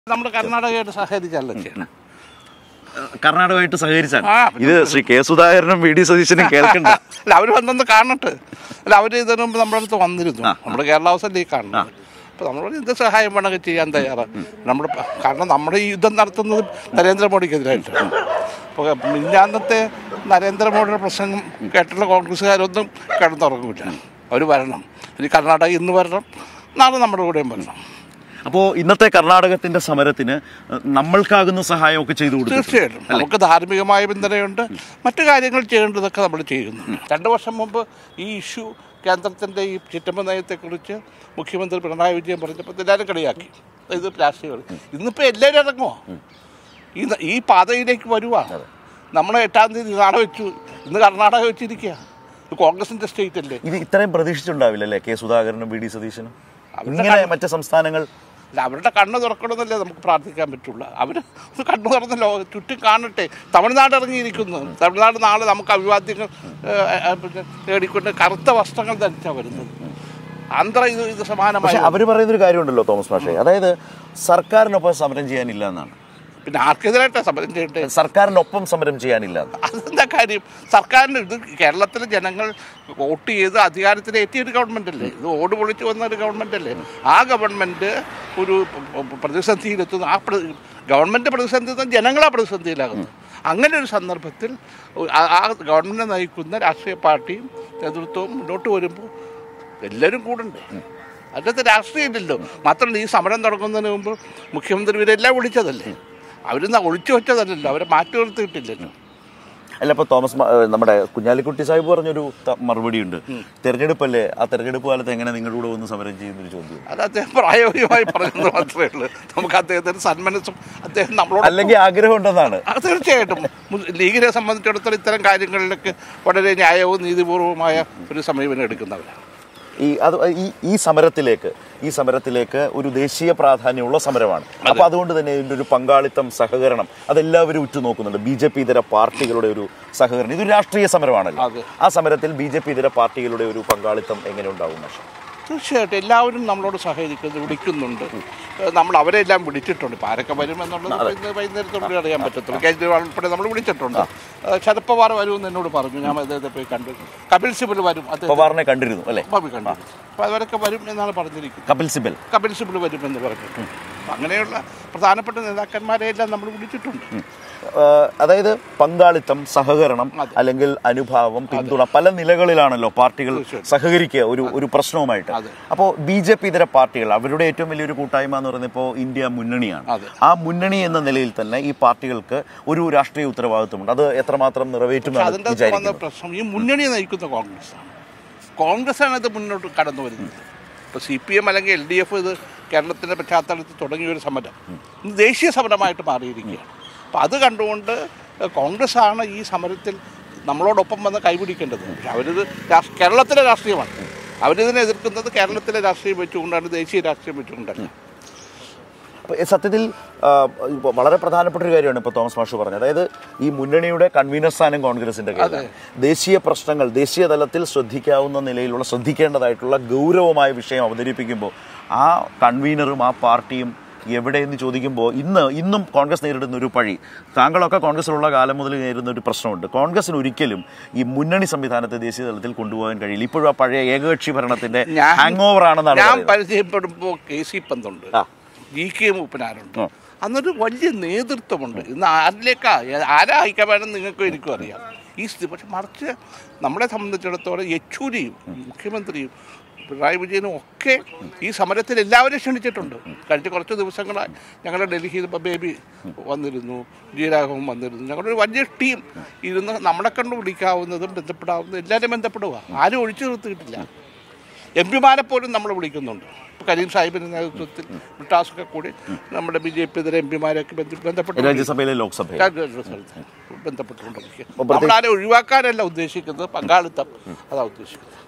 നമ്മൾ കർണാടകയായിട്ട് സഹകരിച്ചല്ല ചെയ്യണം. കർണാടകമായിട്ട് സഹകരിച്ചാണ് ഇത് ശ്രീ കെ സുധാകരനും വി ഡി സതീശനും കേൾക്കണ്ട. അല്ല, അവർ വന്നൊന്ന് കാണട്ടെ. അല്ല, അവർ ഇതിനു മുമ്പ് നമ്മുടെ അടുത്ത് വന്നിരുന്നു. നമ്മുടെ കേരള ഹൗസല്ലേ ഈ കാണുന്നത്. അപ്പോൾ നമ്മളോട് എന്ത് സഹായം വേണമെങ്കിൽ ചെയ്യാൻ തയ്യാറാണ്. കാരണം നമ്മുടെ ഈ യുദ്ധം നടത്തുന്നത് നരേന്ദ്രമോദിക്കെതിരായിട്ടാണ്. അപ്പോൾ മിന്നാന്നത്തെ നരേന്ദ്രമോദിയുടെ പ്രസംഗം കേട്ടുള്ള കോൺഗ്രസ്സുകാരൊന്നും കിടന്നുറങ്ങില്ല. അവർ വരണം. ഇനി കർണാടക ഇന്ന് വരണം, നാളെ നമ്മുടെ കൂടെയും വരണം. അപ്പോൾ ഇന്നത്തെ കർണാടകത്തിന്റെ സമരത്തിന് നമ്മൾക്കാകുന്ന സഹായമൊക്കെ ചെയ്തു കൊടുക്കും. തീർച്ചയായിട്ടും നമുക്ക് ധാർമ്മികമായ പിന്തുണയുണ്ട്. മറ്റു കാര്യങ്ങൾ ചെയ്യേണ്ടതൊക്കെ നമ്മൾ ചെയ്യുന്നു. 2 വർഷം മുമ്പ് ഈ ഇഷ്യൂ കേന്ദ്രത്തിൻ്റെ ഈ ചിറ്റമ്പ നയത്തെക്കുറിച്ച് മുഖ്യമന്ത്രി പിണറായി വിജയൻ പറഞ്ഞപ്പോൾ എല്ലാവരും കളിയാക്കി. ഇത് രാഷ്ട്രീയം. ഇന്നിപ്പോൾ എല്ലാവരും ഇറങ്ങുമോ? ഈ പാതയിലേക്ക് വരുവാ. നമ്മൾ 8-ാം തീയതി നാളെ വെച്ചു, ഇന്ന് കർണാടക വെച്ചിരിക്കുക. ഇത് കോൺഗ്രസിൻ്റെ സ്റ്റേറ്റ് അല്ലേ? ഇത് ഇത്രയും പ്രതീക്ഷിച്ചിട്ടുണ്ടാവില്ലല്ലേ കെ സുധാകരനും വി ഡി സതീശനും? ഇങ്ങനെ മറ്റ് സംസ്ഥാനങ്ങൾ അവരുടെ കണ്ണ് തുറക്കണമെന്നല്ലേ നമുക്ക് പ്രാർത്ഥിക്കാൻ പറ്റുള്ളൂ. അവർ കണ്ണ് തുറന്നല്ലോ, ചുറ്റും കാണട്ടെ. തമിഴ്നാട് ഇറങ്ങിയിരിക്കുന്നു. തമിഴ്നാട് നാളെ നമുക്ക് അഭിവാദ്യങ്ങൾ നേടിക്കൊണ്ട് കറുത്ത വസ്ത്രങ്ങൾ ധരിച്ചാണ് വരുന്നത്. ഇത് സമാനമായി അവർ പറയുന്നൊരു കാര്യമുണ്ടല്ലോ തോമസ് മാഷേ, അതായത് സർക്കാരിനൊപ്പം സമരം ചെയ്യാനില്ല എന്നാണ്. പിന്നെ ആർക്കെതിരായിട്ടാണ് സമരം ചെയ്യട്ടെ? സർക്കാരിനൊപ്പം സമരം ചെയ്യാനില്ല. അതെന്താ കാര്യം? സർക്കാരിന് ഇത് കേരളത്തിലെ ജനങ്ങൾ വോട്ട് ചെയ്ത് അധികാരത്തിലെത്തിയ ഒരു ഗവൺമെൻറ് അല്ലേ? ഇത് ഓട് പൊളിച്ച് വന്ന ഒരു ഗവൺമെൻറ് അല്ലേ? ആ ഗവൺമെൻറ് ഒരു പ്രതിസന്ധിയിലെത്തുന്നു. ഗവൺമെൻറ് പ്രതിസന്ധി ജനങ്ങളാ പ്രതിസന്ധിയിലാകുന്നു. അങ്ങനെ ഒരു സന്ദർഭത്തിൽ ആ ഗവൺമെൻറ് നയിക്കുന്ന രാഷ്ട്രീയ പാർട്ടിയും നേതൃത്വവും മുന്നോട്ട് വരുമ്പോൾ എല്ലാവരും കൂടണ്ടേ? അതിനകത്ത് രാഷ്ട്രീയമില്ലല്ലോ. മാത്രമല്ല, ഈ സമരം തുടങ്ങുന്നതിന് മുമ്പ് മുഖ്യമന്ത്രി ഇവരെല്ലാം വിളിച്ചതല്ലേ? അവരിന്ന് ഒളിച്ചു വെച്ചതല്ലല്ലോ, അവരെ മാറ്റി നിർത്തിയിട്ടില്ലല്ലോ. അല്ല, ഇപ്പോൾ നമ്മുടെ കുഞ്ഞാലിക്കുട്ടി സാഹിബ് പറഞ്ഞൊരു മറുപടി ഉണ്ട്, തെരഞ്ഞെടുപ്പല്ലേ, ആ തെരഞ്ഞെടുപ്പ് കാലത്ത് എങ്ങനെ നിങ്ങളുടെ കൂടെ ഒന്ന് സമരം ചെയ്യുന്നൊരു ചോദ്യം. അത് അദ്ദേഹം പ്രായോഗികമായി പറയുന്നത് മാത്രമേ ഉള്ളൂ. നമുക്ക് അദ്ദേഹത്തിന് സന്മനസ്സും അദ്ദേഹം നമ്മളോട് അല്ലെങ്കിൽ ആഗ്രഹം ഉണ്ടെന്നാണ്. തീർച്ചയായിട്ടും ലീഗിനെ സംബന്ധിച്ചിടത്തോളം ഇത്തരം കാര്യങ്ങളിലൊക്കെ വളരെ ന്യായവും നീതിപൂർവമായ ഒരു സമീപനം എടുക്കുന്നവരാണ്. ഈ സമരത്തിലേക്ക് ഒരു ദേശീയ പ്രാധാന്യമുള്ള സമരമാണ്. അപ്പോൾ അതുകൊണ്ട് തന്നെ ഇതിൻ്റെ ഒരു പങ്കാളിത്തം, സഹകരണം അതെല്ലാവരും ഉറ്റുനോക്കുന്നുണ്ട്. BJP ഇതര പാർട്ടികളുടെ ഒരു സഹകരണം, ഇതൊരു രാഷ്ട്രീയ സമരമാണല്ലോ. ആ സമരത്തിൽ BJP ഇതര പാർട്ടികളുടെ ഒരു പങ്കാളിത്തം എങ്ങനെ ഉണ്ടാവും? തീർച്ചയായിട്ടും എല്ലാവരും നമ്മളോട് വിളിക്കുന്നുണ്ട്. നമ്മൾ അവരെല്ലാം വിളിച്ചിട്ടുണ്ട്. ഇപ്പോൾ ആരൊക്കെ വരുമെന്നുള്ളത് വൈകുന്നേരത്തോടെ അറിയാൻ പറ്റത്തുള്ളൂ. കേജ്രിവാൾ ഉൾപ്പെടെ നമ്മൾ വിളിച്ചിട്ടുണ്ട്. ശരത് പവാർ വരുമെന്ന് എന്നോട് പറഞ്ഞു. ഞാൻ അദ്ദേഹത്തെ പോയി കണ്ടു. കപിൽ സിബൽ വരും. പവാറിനെ കണ്ടിരുന്നു അല്ലേ? കണ്ടു. അപ്പോൾ അവരൊക്കെ വരും എന്നാണ് പറഞ്ഞിരിക്കുന്നത്. കപിൽ സിബൽ വരുമെന്ന് പറഞ്ഞു. അങ്ങനെയുള്ള പ്രധാനപ്പെട്ട നേതാക്കന്മാരെയെല്ലാം നമ്മൾ വിളിച്ചിട്ടുണ്ട്. അതായത് പങ്കാളിത്തം, സഹകരണം, അല്ലെങ്കിൽ അനുഭാവം, പിന്തുണ പല നിലകളിലാണല്ലോ പാർട്ടികൾ സഹകരിക്കുക ഒരു പ്രശ്നവുമായിട്ട്. അപ്പോൾ BJP ഇതര പാർട്ടികൾ അവരുടെ ഏറ്റവും വലിയൊരു കൂട്ടായ്മ എന്ന് പറയുന്നത് ഇപ്പോൾ ഇന്ത്യ മുന്നണിയാണ്. ആ മുന്നണി എന്ന നിലയിൽ തന്നെ ഈ പാർട്ടികൾക്ക് ഒരു രാഷ്ട്രീയ ഉത്തരവാദിത്വമുണ്ട്. അത് എത്രമാത്രം നിറവേറ്റുമെന്ന് പ്രശ്നം ഈ മുന്നണിയെ നയിക്കുന്ന കോൺഗ്രസ്സാണ് ഇത് മുന്നോട്ട് കടന്നു വരുന്നത്. ഇപ്പോൾ CPM അല്ലെങ്കിൽ LDF ഇത് കേരളത്തിൻ്റെ പശ്ചാത്തലത്തിൽ തുടങ്ങിയൊരു സമരം ദേശീയ സമരമായിട്ട് മാറിയിരിക്കുകയാണ്. അപ്പോൾ അത് കണ്ടുകൊണ്ട് കോൺഗ്രസ്സാണ് ഈ സമരത്തിൽ നമ്മളോടൊപ്പം വന്ന് കൈപിടിക്കേണ്ടത്. അവരിത് കേരളത്തിലെ രാഷ്ട്രീയമാണ്. അവരിതിനെ എതിർക്കുന്നത് കേരളത്തിലെ രാഷ്ട്രീയം വെച്ചുകൊണ്ടാണ്, ദേശീയ രാഷ്ട്രീയം വെച്ചുകൊണ്ടല്ല. സത്യത്തിൽ വളരെ പ്രധാനപ്പെട്ട ഒരു കാര്യമാണ് ഇപ്പോൾ തോമസ് മാഷ് പറഞ്ഞത്. അതായത് ഈ മുന്നണിയുടെ കൺവീനർ സ്ഥാനം കോൺഗ്രസിൻ്റെ കയ്യിലാണ്. ദേശീയ പ്രശ്നങ്ങൾ ദേശീയ തലത്തിൽ ശ്രദ്ധിക്കേണ്ടതായിട്ടുള്ള ഗൗരവമായ വിഷയം അവതരിപ്പിക്കുമ്പോൾ ആ കൺവീനറും ആ പാർട്ടിയും എവിടെയെന്ന് ചോദിക്കുമ്പോൾ ഇന്നും കോൺഗ്രസ് നേരിടുന്ന ഒരു പഴി, താങ്കളൊക്കെ കോൺഗ്രസിലുള്ള കാലം മുതൽ നേരിടുന്ന ഒരു പ്രശ്നമുണ്ട്. കോൺഗ്രസിന് ഒരിക്കലും ഈ മുന്നണി സംവിധാനത്തെ ദേശീയ തലത്തിൽ കൊണ്ടുപോകാൻ കഴിയില്ല. ഇപ്പോഴും ആ പഴയ ഏകകക്ഷി ഭരണത്തിന്റെ ഹാങ് ഓവർ ആണെന്നാണ് ഞാൻ പരിചയപ്പെടുമ്പോൾ. KC പന്തുണ്ട്, GK മൂപ്പനാരുണ്ട്. അന്നൊരു വലിയ നേതൃത്വമുണ്ട്. ഇന്ന് ആരാ ഹൈക്കമാൻഡെന്ന് നിങ്ങൾക്കും എനിക്കും അറിയാം. പക്ഷെ മറിച്ച് നമ്മളെ സംബന്ധിച്ചിടത്തോളം യെച്ചൂരിയും മുഖ്യമന്ത്രിയും പിണറായി വിജയനും ഒക്കെ ഈ സമരത്തിൽ എല്ലാവരും ക്ഷണിച്ചിട്ടുണ്ട്. കഴിഞ്ഞ കുറച്ച് ദിവസങ്ങളായി ഞങ്ങളുടെ ഡൽഹിയിൽ ബേബി വന്നിരുന്നു, ജീരാഘവൻ വന്നിരുന്നു. ഞങ്ങളുടെ ഒരു വലിയ ടീം ഇരുന്ന് നമ്മളെ കണ്ട് വിളിക്കാവുന്നതും ബന്ധപ്പെടാവുന്നതും എല്ലാവരും ബന്ധപ്പെടുക. ആരും ഒഴിച്ചു നിർത്തിയിട്ടില്ല. MP പോലും നമ്മൾ വിളിക്കുന്നുണ്ട്. ഇപ്പോൾ കരീം സാഹിബിൻ്റെ നേതൃത്വത്തിൽ ബ്രിട്ടാസൊക്കെ കൂടി നമ്മുടെ BJP ഇതര MP ബന്ധപ്പെട്ട് രാജ്യസഭയിലെ ബന്ധപ്പെട്ടുകൊണ്ടിരിക്കുക. നമ്മളാരെ ഒഴിവാക്കാനല്ല ഉദ്ദേശിക്കുന്നത്, പങ്കാളിത്തം അതാണ് ഉദ്ദേശിക്കുന്നത്.